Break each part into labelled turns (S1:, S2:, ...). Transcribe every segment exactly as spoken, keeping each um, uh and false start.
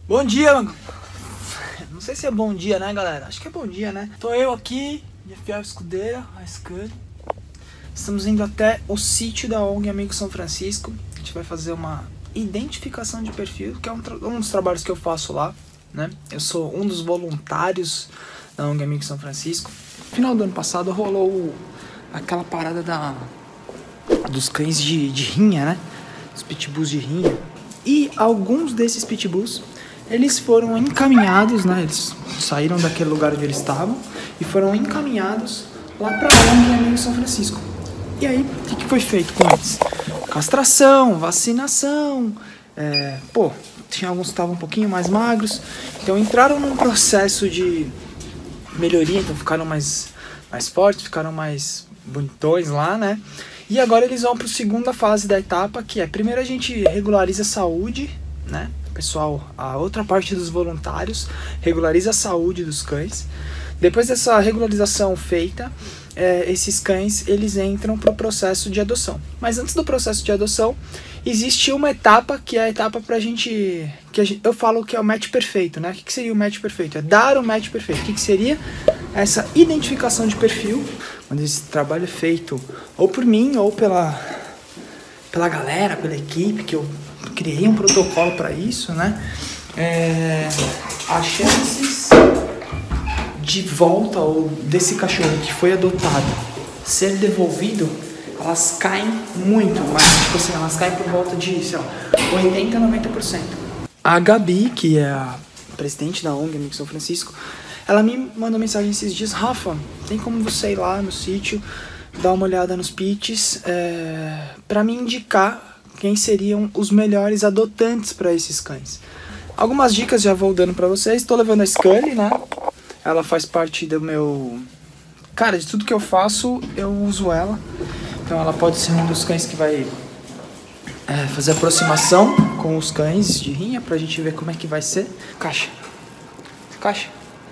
S1: Bom dia, mano. Não sei se é bom dia, né, galera? Acho que é bom dia, né? Tô eu aqui, minha fiel escudeira, a Scully. Estamos indo até o sítio da O N G Amigo São Francisco. A gente vai fazer uma identificação de perfil, que é um, um dos trabalhos que eu faço lá, né? Eu sou um dos voluntários da O N G Amigo São Francisco. No final do ano passado rolou aquela parada da, dos cães de, de rinha, né? Os pitbulls de rinha. E alguns desses pitbulls, eles foram encaminhados, né? Eles saíram daquele lugar onde eles estavam e foram encaminhados lá para O N G Amigo São Francisco. E aí, o que, que foi feito com eles? Castração, vacinação, é, pô, tinha alguns que estavam um pouquinho mais magros, então entraram num processo de melhoria, então ficaram mais, mais fortes, ficaram mais bonitões lá, né? E agora eles vão para a segunda fase da etapa, que é, primeiro a gente regulariza a saúde, né? Pessoal, a outra parte dos voluntários regulariza a saúde dos cães. Depois dessa regularização feita, é, esses cães eles entram para o processo de adoção. Mas antes do processo de adoção, existe uma etapa que é a etapa para a gente, que a gente, eu falo que é o match perfeito, né? O que, que seria o match perfeito? É dar o match perfeito. O que, que seria essa identificação de perfil, onde esse trabalho é feito ou por mim ou pela, pela galera, pela equipe, que eu criei um protocolo para isso, né? É, as chances de volta ou desse cachorro que foi adotado ser devolvido, elas caem muito, mas tipo assim, elas caem por volta de, sei lá, oitenta a noventa por cento. A Gabi, que é a presidente da O N G Amigo São Francisco, ela me mandou mensagem esses dias: Rafa, tem como você ir lá no sítio, dar uma olhada nos pits, é, para me indicar quem seriam os melhores adotantes para esses cães. Algumas dicas já vou dando para vocês. Estou levando a Scully, né? Ela faz parte do meu... Cara, de tudo que eu faço, eu uso ela. Então ela pode ser um dos cães que vai é, fazer aproximação com os cães de rinha, pra gente ver como é que vai ser. Caixa. Caixa.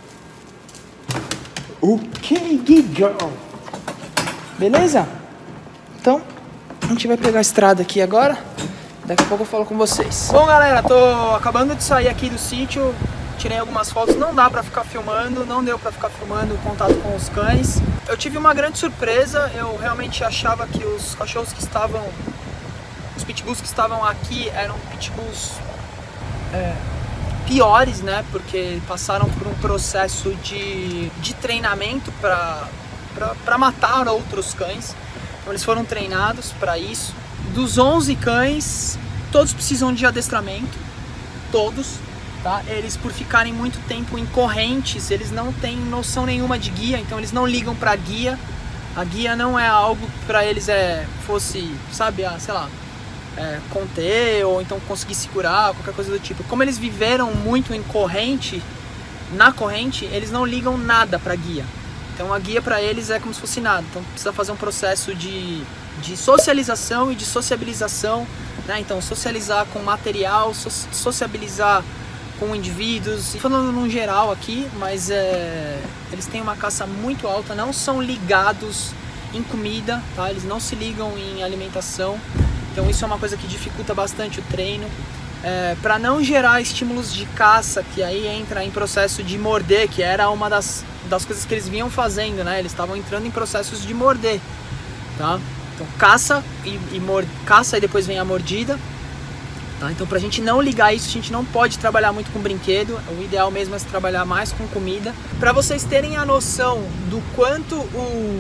S1: Ok, girl. Beleza? Então, a gente vai pegar a estrada aqui agora. Daqui a pouco eu falo com vocês. Bom, galera, tô acabando de sair aqui do sítio. Tirei algumas fotos, não dá pra ficar filmando, não deu pra ficar filmando o contato com os cães. Eu tive uma grande surpresa, eu realmente achava que os cachorros que estavam, os pitbulls que estavam aqui eram pitbulls é, piores, né? Porque passaram por um processo de, de treinamento pra, pra, pra matar outros cães. Então eles foram treinados pra isso. Dos onze cães, todos precisam de adestramento, todos. Tá? Eles, por ficarem muito tempo em correntes, eles não têm noção nenhuma de guia, então eles não ligam para guia. A guia não é algo que para eles é, fosse, sabe, ah, sei lá, é, conter ou então conseguir segurar, qualquer coisa do tipo. Como eles viveram muito em corrente, na corrente, eles não ligam nada para guia. Então a guia para eles é como se fosse nada. Então precisa fazer um processo de, de socialização e de sociabilização, né? Então socializar com material, so, sociabilizar com indivíduos, falando num geral aqui, mas é, eles têm uma caça muito alta, não são ligados em comida, tá? Eles não se ligam em alimentação, então isso é uma coisa que dificulta bastante o treino. É, para não gerar estímulos de caça, que aí entra em processo de morder, que era uma das, das coisas que eles vinham fazendo, né? Eles estavam entrando em processos de morder, tá? Então caça e, e mord... caça e depois vem a mordida. Tá? Então, pra gente não ligar isso, a gente não pode trabalhar muito com brinquedo. O ideal mesmo é se trabalhar mais com comida. Pra vocês terem a noção do quanto o,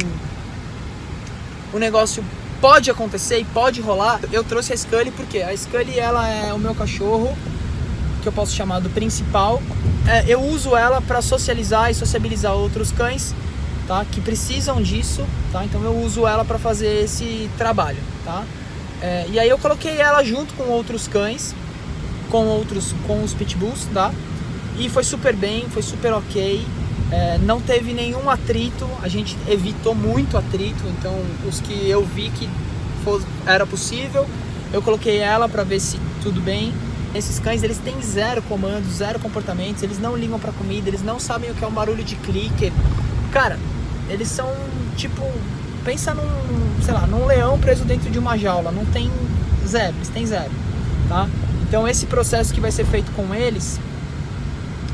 S1: o negócio pode acontecer e pode rolar, eu trouxe a Scully porque a Scully, ela é o meu cachorro, que eu posso chamar do principal. É, eu uso ela pra socializar e sociabilizar outros cães, tá? Que precisam disso, tá? Então eu uso ela pra fazer esse trabalho, tá? É, e aí eu coloquei ela junto com outros cães, com outros, com os pitbulls, tá? E foi super bem, foi super ok, é, não teve nenhum atrito, a gente evitou muito atrito, então os que eu vi que fosse, era possível, eu coloquei ela pra ver se tudo bem. Esses cães, eles têm zero comandos, zero comportamentos, eles não ligam pra comida, eles não sabem o que é um barulho de clicker. Cara, eles são tipo... Pensa num, sei lá, num leão preso dentro de uma jaula, não tem zero, eles têm zero, tá? Então esse processo que vai ser feito com eles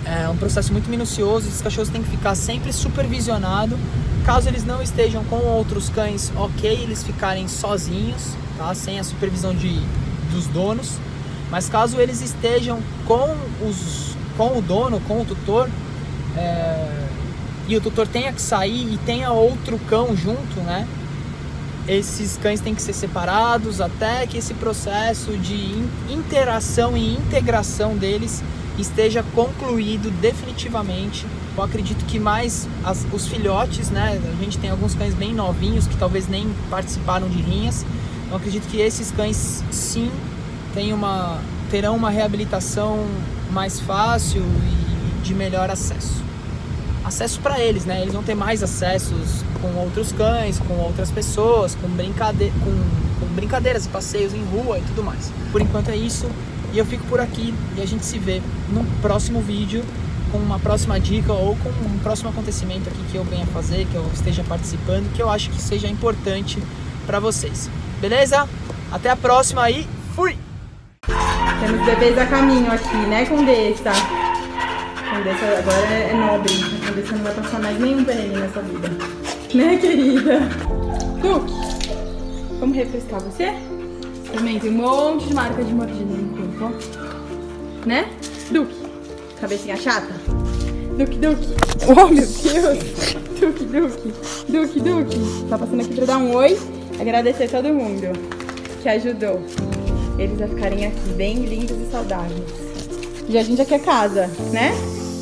S1: É um processo muito minucioso, esses cachorros têm que ficar sempre supervisionados. Caso eles não estejam com outros cães, ok, eles ficarem sozinhos, tá? Sem a supervisão de, dos donos. Mas caso eles estejam com, os, com o dono, com o tutor, é, e o tutor tenha que sair e tenha outro cão junto, né? Esses cães têm que ser separados até que esse processo de interação e integração deles esteja concluído definitivamente. Eu acredito que mais as, os filhotes, né? A gente tem alguns cães bem novinhos que talvez nem participaram de rinhas. Eu acredito que esses cães sim tem uma, terão uma reabilitação mais fácil e de melhor acesso. Acesso para eles, né? Eles vão ter mais acessos com outros cães, com outras pessoas, com, brincade com, com brincadeiras e passeios em rua e tudo mais. Por enquanto é isso, e eu fico por aqui e a gente se vê no próximo vídeo com uma próxima dica ou com um próximo acontecimento aqui que eu venha fazer, que eu esteja participando, que eu acho que seja importante para vocês. Beleza? Até a próxima e fui!
S2: Temos bebês a caminho aqui, né, Condessa? Condessa agora é nobre. A Condessa não vai passar mais nenhum perrengue nessa vida. Né, querida? Duque, vamos refrescar você? Também tem um monte de marca de mordida no corpo, ó. Né? Duque, cabecinha chata? Duque, Duque. Oh, meu Deus. Duque, Duque. Duque, Duque. Tá passando aqui pra dar um oi. Agradecer todo mundo que ajudou eles a ficarem aqui bem lindos e saudáveis. E a gente aqui é casa, né?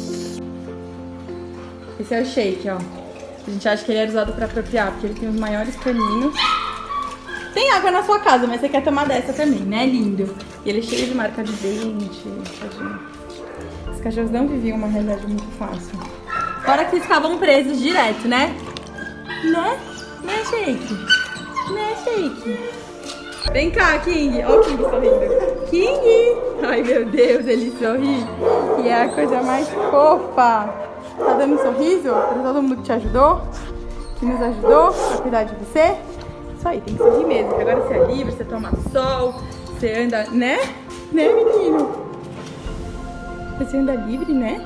S2: Esse é o Shake, ó. A gente acha que ele era usado pra apropriar, porque ele tem os maiores caninhos. Tem água na sua casa, mas você quer tomar dessa também, né? Lindo. E ele é cheio de marca de dente. Tadinho. Os cachorros não viviam uma realidade muito fácil. Fora que eles ficavam presos direto, né? Né? Né, Shake? Né, Shake? Vem cá, King. Olha o King sorrindo. King! Ai, meu Deus, ele sorri. E é a coisa mais fofa. Tá dando um sorriso pra todo mundo que te ajudou, que nos ajudou a cuidar de você. Isso aí, tem que sorrir mesmo, porque agora você é livre, você toma sol, você anda, né? Né, menino? Você anda livre, né?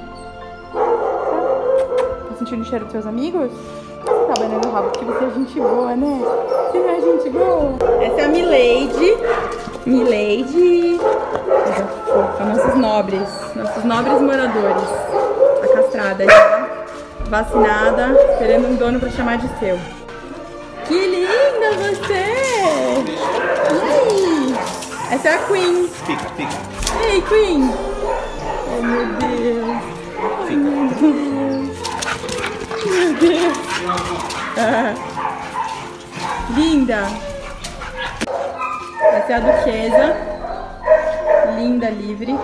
S2: Tá sentindo o cheiro dos seus amigos? Você tá banhando o rabo porque você é gente boa, né? Você não é gente boa? Essa é a Milady. Milady. Coisa fofa, nossos nobres, nossos nobres moradores. A castrada já, vacinada, esperando um dono pra chamar de seu. Que linda você! E aí? Essa é a Queen.
S3: Fica, fica.
S2: Ei, Queen! Oh, meu Deus! Ai, meu Deus! Meu Deus! Ah. Linda! Essa é a Duquesa. Linda, livre.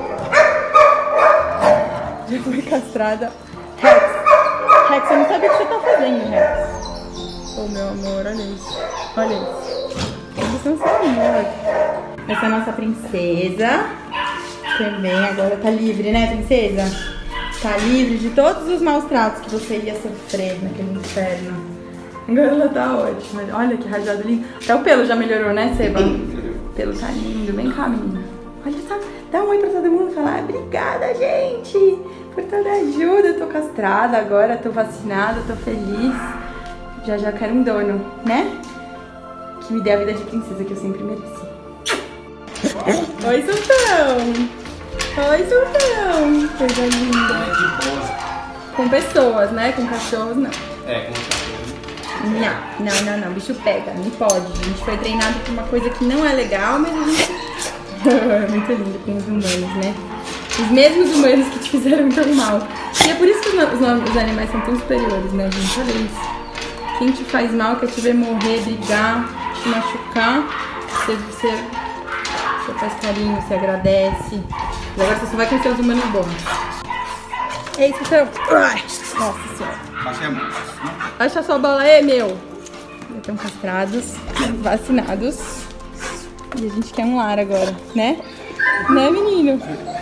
S2: Já foi castrada. Rex! Rex, eu não sabia o que você tá fazendo, Rex. Oh, meu amor, olha isso. Olha isso. Eles são seu amor. Essa é a nossa princesa. Também agora tá livre, né, princesa? Tá livre de todos os maus tratos que você ia sofrer naquele inferno. Agora ela tá ótima. Olha que rajado lindo. Até o pelo já melhorou, né, Seba? O pelo tá lindo. Vem cá, menina. Olha só. Dá um oi pra todo mundo e fala, ah, obrigada, gente, por toda a ajuda. Eu tô castrada agora, tô vacinada, tô feliz. Já já quero um dono, né? Que me dê a vida de princesa que eu sempre mereci. Oi, Sultão! Oi, Sultão! Coisa linda. Com pessoas, né? Com cachorros, não.
S3: É, com cachorro.
S2: Não, não, não, não. Bicho pega, não pode. A gente foi treinado pra uma coisa que não é legal, mas a gente... É muito lindo com os humanos, né? Os mesmos humanos que te fizeram tão mal. E é por isso que os, os, os animais são tão superiores, né, gente? Olha isso. Quem te faz mal, quer te ver morrer, brigar, te machucar, você, você, você faz carinho, você agradece. E agora você só vai conhecer os humanos bons. Ei, Sultão! Nossa senhora!
S3: Baixa a mão.
S2: Baixa a sua bola aí, meu! Já estão castrados, vacinados. E a gente quer um lar agora, né? Né, menino?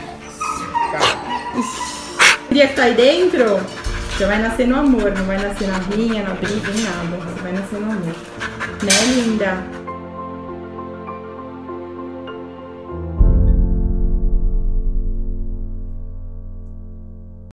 S2: Queria que tá aí dentro? Você vai nascer no amor, não vai nascer na rinha, na briga, em nada. Você vai nascer no amor. Né, linda?